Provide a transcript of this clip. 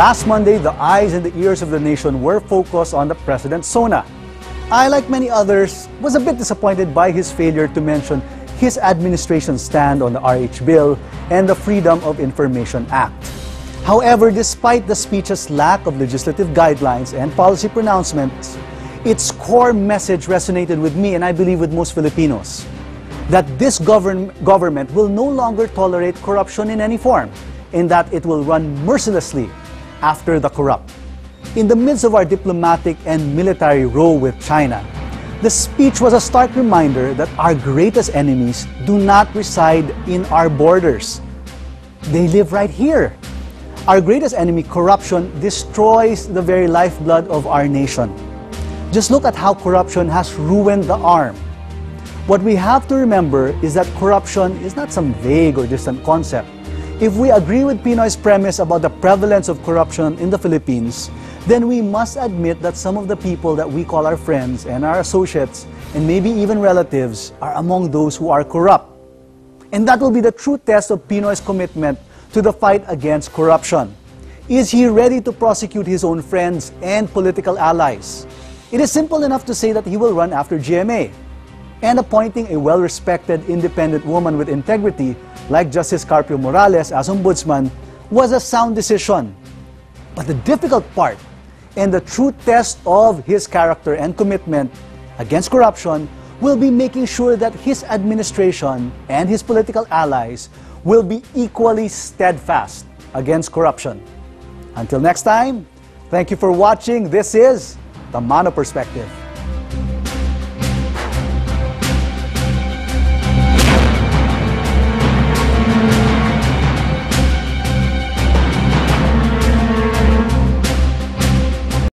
Last Monday, the eyes and the ears of the nation were focused on the President's SONA. I, like many others, was a bit disappointed by his failure to mention his administration's stand on the RH bill and the Freedom of Information Act. However, despite the speech's lack of legislative guidelines and policy pronouncements, its core message resonated with me and I believe with most Filipinos, that this government will no longer tolerate corruption in any form, and that it will run mercilessly after the corrupt. In the midst of our diplomatic and military row with China, the speech was a stark reminder that our greatest enemies do not reside in our borders. They live right here. Our greatest enemy, corruption, destroys the very lifeblood of our nation. Just look at how corruption has ruined the arm. What we have to remember is that corruption is not some vague or distant concept. If we agree with Pinoy's premise about the prevalence of corruption in the Philippines, then we must admit that some of the people that we call our friends and our associates, and maybe even relatives, are among those who are corrupt. And that will be the true test of Pinoy's commitment to the fight against corruption. Is he ready to prosecute his own friends and political allies? It is simple enough to say that he will run after GMA. And appointing a well-respected independent woman with integrity like Justice Carpio Morales as ombudsman was a sound decision. But the difficult part and the true test of his character and commitment against corruption will be making sure that his administration and his political allies will be equally steadfast against corruption. Until next time, thank you for watching. This is Tamano Perspective.